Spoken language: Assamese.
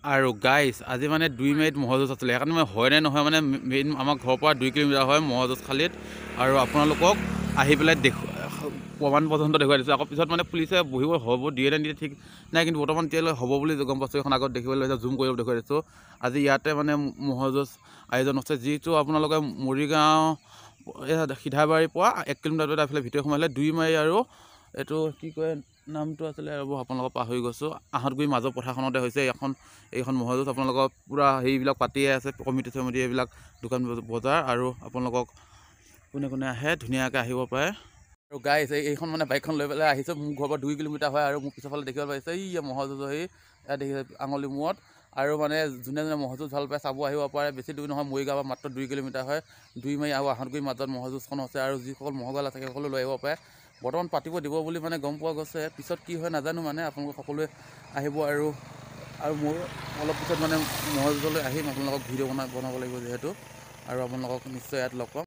আৰু গাইজ আজি মানে 2 মে'ত ম'হ যুঁজ আছিলে সেইকাৰণে মই হয় নে নহয় মানে মেইন আমাৰ ঘৰৰ পৰা 2 কিলোমিটাৰ হয় ম'হ যুঁজ খালীত আৰু আপোনালোকক আহি পেলাই প্ৰমাণ পৰ্যন্ত দেখুৱাই দিছোঁ। আকৌ পিছত মানে পুলিচে বহিব হ'ব দিয়ে নে নিদিয়ে ঠিক নাই, কিন্তু বৰ্তমান এতিয়ালৈ হ'ব বুলি গম পাইছোঁ। এখন আগত দেখিবলৈ লৈছে, জুম কৰিব দেখুৱাই দিছোঁ। আজি ইয়াতে মানে ম'হ যুঁজ আয়োজন হৈছে, যিটো আপোনালোকে মৰিগাঁও সিধাবাৰীৰ পৰা 1 কিলোমিটাৰ এইফালে ভিতৰত সোমালে 2 মাইল আৰু এইটো কি কয় নামটো আছিলে ৰ'ব আপোনালোকক পাহৰি গৈছোঁ। আহঁতগুৰি মাজৰ পথাৰখনতে হৈছে এইখন ম'হ যুঁজ। আপোনালোকক পূৰা হেৰিবিলাক পাতিয়ে আছে, কমিটি চমিটি এইবিলাক দোকান বজাৰ, আৰু আপোনালোকক কোনে কোনে আহে ধুনীয়াকৈ আহিব পাৰে। আৰু গাইজ এইখন মানে বাইকখন লৈ পেলাই আহিছোঁ। মোৰ ঘৰৰ পৰা 2 কিলোমিটাৰ হয় আৰু মোৰ পিছৰফালে দেখিবলৈ পাইছে এই ম'হ যুঁজৰ ইয়াত দেখিছে আঙুলি মূৰত। আৰু মানে যোনে যোনে ম'হ যুঁজ ভাল পায় চাব আহিব পাৰে। বেছি দূৰ নহয়, মৰিগাঁৱৰ পৰা মাত্ৰ 2 কিলোমিটাৰ হয়। 2 মাইল আৰু আহঁতগুৰিৰ মাজত ম'হ যুঁজখন হৈছে আৰু যিসকল ম'হগাল আছে সেইসকলো লৈ আহিব পাৰে। বৰ্তমান পাতিব দিব বুলি মানে গম পোৱা গৈছে, পিছত কি হয় নাজানো। মানে আপোনালোক সকলোৱে আহিব আৰু মোৰ অলপ পিছত মানে ম'হ যুঁজলৈ আহিম, আপোনালোকক ভিডিঅ' বনাব লাগিব যিহেতু, আৰু আপোনালোকক নিশ্চয় ইয়াত লগ পাম।